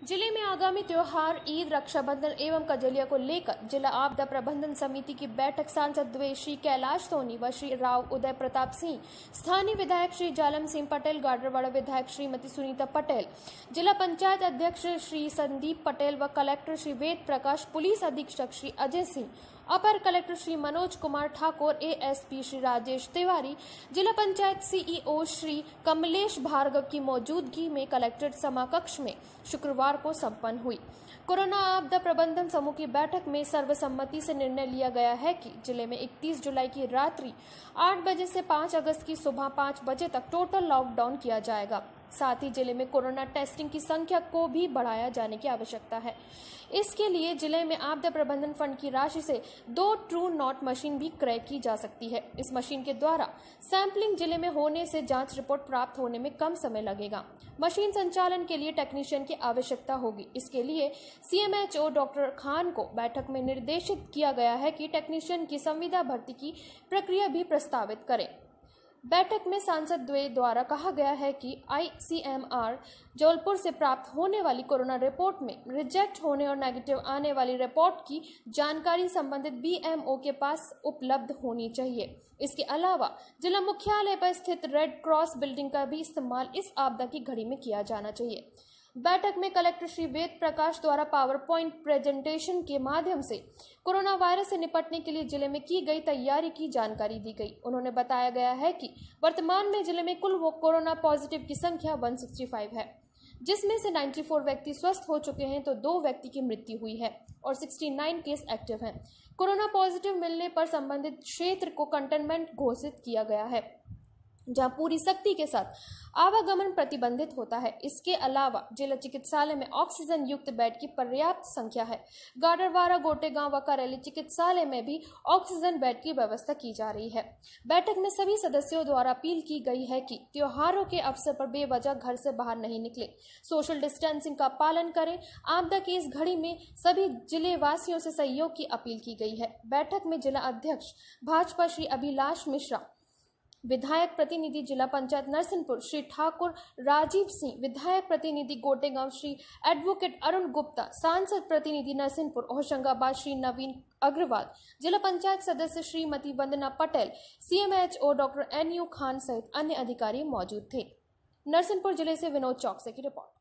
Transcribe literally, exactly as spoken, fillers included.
जिले में आगामी त्योहार ईद, रक्षाबंधन एवं कजलिया को लेकर जिला आपदा प्रबंधन समिति की बैठक सांसद द्वे श्री कैलाश सोनी व श्री राव उदय प्रताप सिंह, स्थानीय विधायक श्री जालम सिंह पटेल, गाडरवाड़ा विधायक श्रीमती सुनीता पटेल, जिला पंचायत अध्यक्ष श्री संदीप पटेल व कलेक्टर श्री वेद प्रकाश, पुलिस अधीक्षक श्री अजय सिंह, अपर कलेक्टर श्री मनोज कुमार ठाकुर, एएसपी श्री राजेश तिवारी, जिला पंचायत सीईओ श्री कमलेश भार्गव की मौजूदगी में कलेक्ट्रेट सभाकक्ष में शुक्रवार को संपन्न हुई। कोरोना आपदा प्रबंधन समूह की बैठक में सर्वसम्मति से निर्णय लिया गया है कि जिले में इकतीस जुलाई की रात्रि आठ बजे से पाँच अगस्त की सुबह पाँच बजे तक टोटल लॉकडाउन किया जाएगा। साथ ही जिले में कोरोना टेस्टिंग की संख्या को भी बढ़ाया जाने की आवश्यकता है। इसके लिए जिले में आपदा प्रबंधन फंड की राशि से दो ट्रू नॉट मशीन भी क्रय की जा सकती है। इस मशीन के द्वारा सैंपलिंग जिले में होने से जांच रिपोर्ट प्राप्त होने में कम समय लगेगा। मशीन संचालन के लिए टेक्नीशियन की आवश्यकता होगी। इसके लिए सीएमएचओ डॉक्टर खान को बैठक में निर्देशित किया गया है कि टेक्नीशियन की संविदा भर्ती की प्रक्रिया भी प्रस्तावित करें। बैठक में सांसद द्वे द्वारा कहा गया है कि आईसीएमआर जबलपुर से प्राप्त होने वाली कोरोना रिपोर्ट में रिजेक्ट होने और नेगेटिव आने वाली रिपोर्ट की जानकारी संबंधित बीएमओ के पास उपलब्ध होनी चाहिए। इसके अलावा जिला मुख्यालय पर स्थित रेड क्रॉस बिल्डिंग का भी इस्तेमाल इस आपदा की घड़ी में किया जाना चाहिए। बैठक में कलेक्टर श्री वेद प्रकाश द्वारा पावर पॉइंट प्रेजेंटेशन के माध्यम से कोरोना वायरस से निपटने के लिए जिले में की गई तैयारी की जानकारी दी गई। उन्होंने बताया गया है कि वर्तमान में जिले में कुल कोरोना पॉजिटिव की संख्या एक सौ पैंसठ है, जिसमें से चौरानवे व्यक्ति स्वस्थ हो चुके हैं तो दो व्यक्ति की मृत्यु हुई है और उनहत्तर केस एक्टिव हैं। कोरोना पॉजिटिव मिलने पर संबंधित क्षेत्र को कंटेनमेंट घोषित किया गया है, जहां पूरी सख्ती के साथ आवागमन प्रतिबंधित होता है। इसके अलावा जिला चिकित्सालय में ऑक्सीजन युक्त बेड की पर्याप्त संख्या है। गाडरवाड़ा, गोटेगांव व करेली चिकित्सालय में भी ऑक्सीजन बेड की व्यवस्था की जा रही है। बैठक में सभी सदस्यों द्वारा अपील की गई है कि त्योहारों के अवसर पर बेवजह घर से बाहर नहीं निकले, सोशल डिस्टेंसिंग का पालन करें। आपदा की इस घड़ी में सभी जिले वासियों से सहयोग की अपील की गई है। बैठक में जिला अध्यक्ष भाजपा श्री अभिलाष मिश्रा, विधायक प्रतिनिधि जिला पंचायत नरसिंहपुर श्री ठाकुर राजीव सिंह, विधायक प्रतिनिधि गोटेगांव श्री एडवोकेट अरुण गुप्ता, सांसद प्रतिनिधि नरसिंहपुर होशंगाबाद श्री नवीन अग्रवाल, जिला पंचायत सदस्य Shrimati Vandana Patel, CMHO doctor N U Khan सहित अन्य अधिकारी मौजूद थे। नरसिंहपुर जिले से विनोद चौकसे की रिपोर्ट।